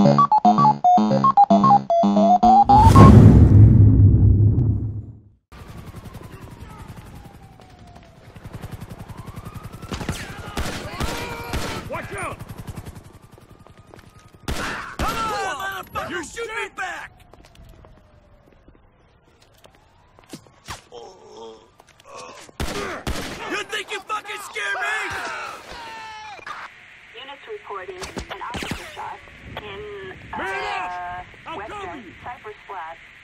Watch out! Come on, motherfucker! You shoot me back! You think you fucking scare me? Units reporting an officer shot in I'll cover Western you. Cypress Flat.